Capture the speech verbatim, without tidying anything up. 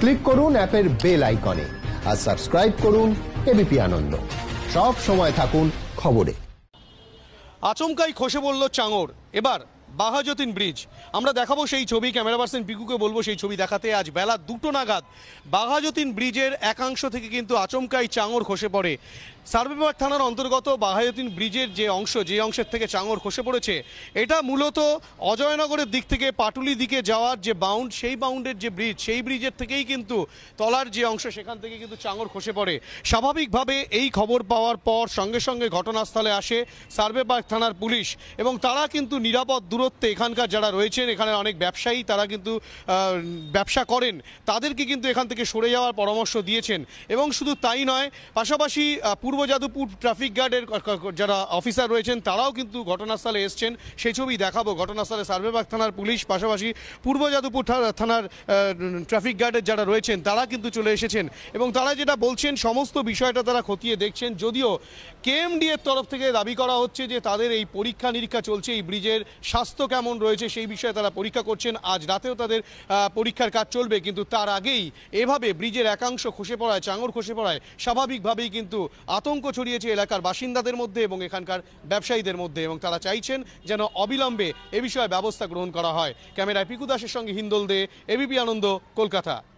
Click করুন অ্যাপের bell আইকনে আর সাবস্ক্রাইব করুন এবিপি আনন্দ। সব সময় থাকুন খবরে। আচমকাই খসে পড়ল চাঙড়। এবার বাঘাযতীন ব্রিজ আমরা দেখাবো সেই ছবি। ক্যামেরা পার্সন পিকুকে বলবো সেই ছবি দেখাতে। আজ বেলা দুটো নাগাদ বাঘাযতীন ব্রিজের একাংশ থেকে কিন্তু আচমকাই চাঙড় খসে পড়ে। সার্ভেবাগ থানার অন্তর্গত বাঘাযতীন ব্রিজের যে অংশ, যে অংশের থেকে চাঙড় খসে পড়েছে, এটা মূলত অজয়নগরের দিক থেকে পাটুলি দিকে যাওয়ার যে বাউন্ড, সেই বাউন্ডের যে ব্রিজ, সেই ব্রিজের থেকেই কিন্তু তলার যে অংশ, সেখান থেকে কিন্তু চাঙড় খসে পড়ে। স্বাভাবিকভাবে এই খবর পাওয়ার পর সঙ্গে সঙ্গে ঘটনাস্থলে আসে সার্ভেবাগ থানার পুলিশ এবং তারা কিন্তু নিরাপদ দূরত্বে এখানকার যারা রয়েছেন, এখানে অনেক ব্যবসায়ী তারা কিন্তু ব্যবসা করেন, তাদেরকে কিন্তু এখান থেকে সরে যাওয়ার পরামর্শ দিয়েছেন। এবং শুধু তাই নয়, পাশাপাশি পূর্ব যাদবপুর ট্রাফিক গার্ডের যারা অফিসার রয়েছেন তারাও কিন্তু ঘটনাস্থলে এসছেন। সেই ছবি দেখাবো। ঘটনাস্থলে সার্ভেবাগ থানার পুলিশ, পাশাপাশি পূর্ব যাদবপুর থানার ট্রাফিক গার্ডের যারা রয়েছেন তারা কিন্তু চলে এসেছেন এবং তারা যেটা বলছেন সমস্ত বিষয়টা তারা খতিয়ে দেখছেন। যদিও কেএমডি এর তরফ থেকে দাবি করা হচ্ছে যে তাদের এই পরীক্ষা নিরীক্ষা চলছে, এই ব্রিজের স্বাস্থ্য কেমন রয়েছে সেই বিষয়ে তারা পরীক্ষা করছেন। আজ রাতেও তাদের পরীক্ষার কাজ চলবে, কিন্তু তার আগেই এভাবে ব্রিজের একাংশ খসে পড়ায়, চাঙড় খসে পড়ায় স্বাভাবিকভাবেই কিন্তু আতঙ্ক ছড়িয়েছে এলাকার বাসিন্দাদের মধ্যে এবং এখানকার ব্যবসায়ীদের মধ্যে, এবং তারা চাইছেন যেন অবিলম্বে এ বিষয়ে ব্যবস্থা গ্রহণ করা হয়। ক্যামেরায় পিকু দাসের সঙ্গে হিন্দল দে, এবিপি আনন্দ, কলকাতা।